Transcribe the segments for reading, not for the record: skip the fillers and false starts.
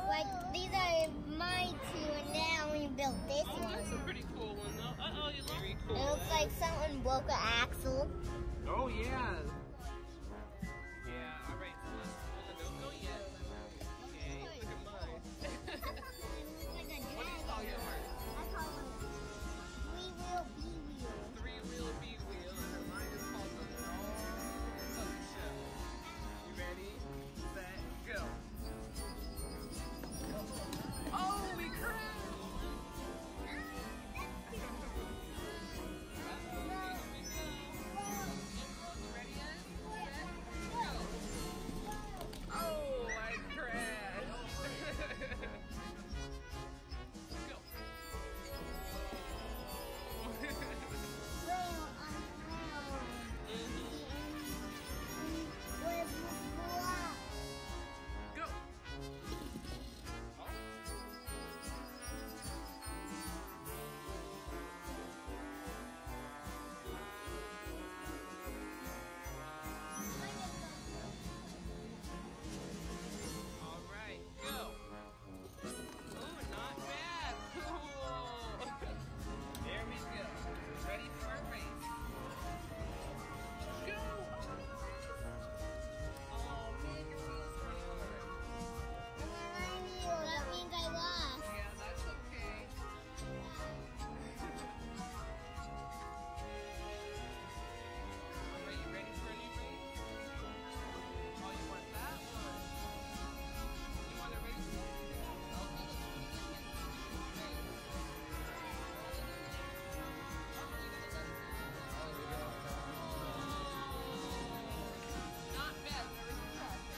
Like, these are my two, and then we built this one. That's a pretty cool one, though. Uh-oh, you look very cool. It looks like someone broke an axle. Oh, yeah. Yeah, all right. So don't go yet. Okay, look at mine. What do you call yours? I call it three-wheel B-wheel. Three-wheel B-wheel, and mine is called the Long Show. You ready, set, go. Oh, we crashed! Ready yet? Set, go. Oh, I crashed! Go. Go. All right, go. Oh, not bad. Cool. There we go. Ready for a race. Go. Oh, man, your wheels are That means I lost. Yeah, that's okay. All right, you ready for a new race? Oh, you want that one? You want a race? Not bad, there is a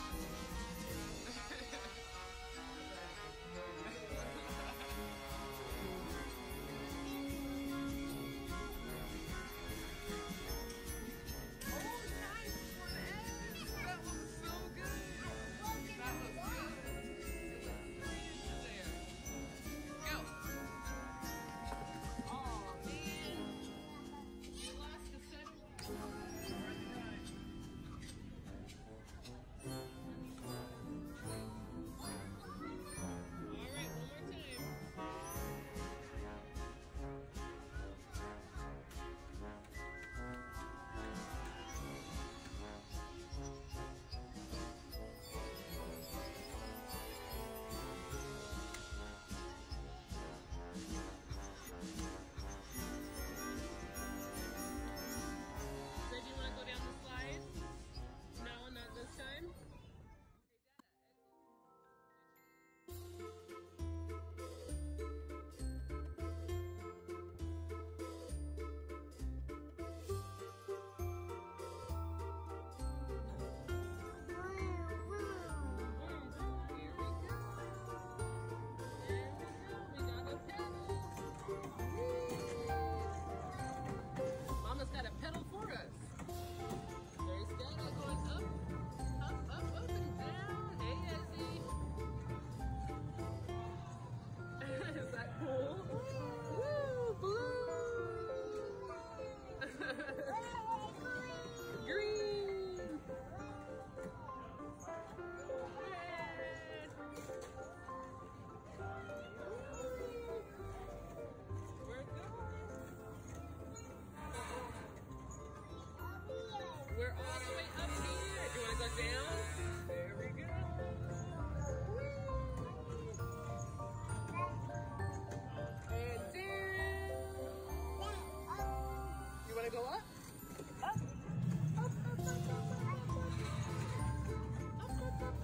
Oh, nice one, Ed. That was so good. That was good. There. Go. Oh, man. You lost the center. All right, one more time. So do you want to go down the slide? No, not this time. Here we go. There we go. We got a pedal. Mama's got a pedal for us. There's Dada going up, up, up, up and down. Hey, Ezzy. Is that cool? Woo, blue. Green. Red. We're going. We're all the way up here. Do you want to go down? There we go. And down. You want to go up? Up. Up, up, up, up, up, up, up, up, up.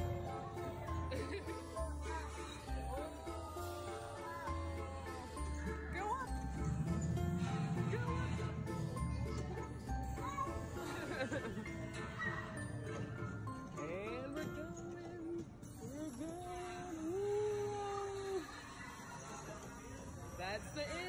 Go up. Go up. And we're going. We're going. Woo. That's the end.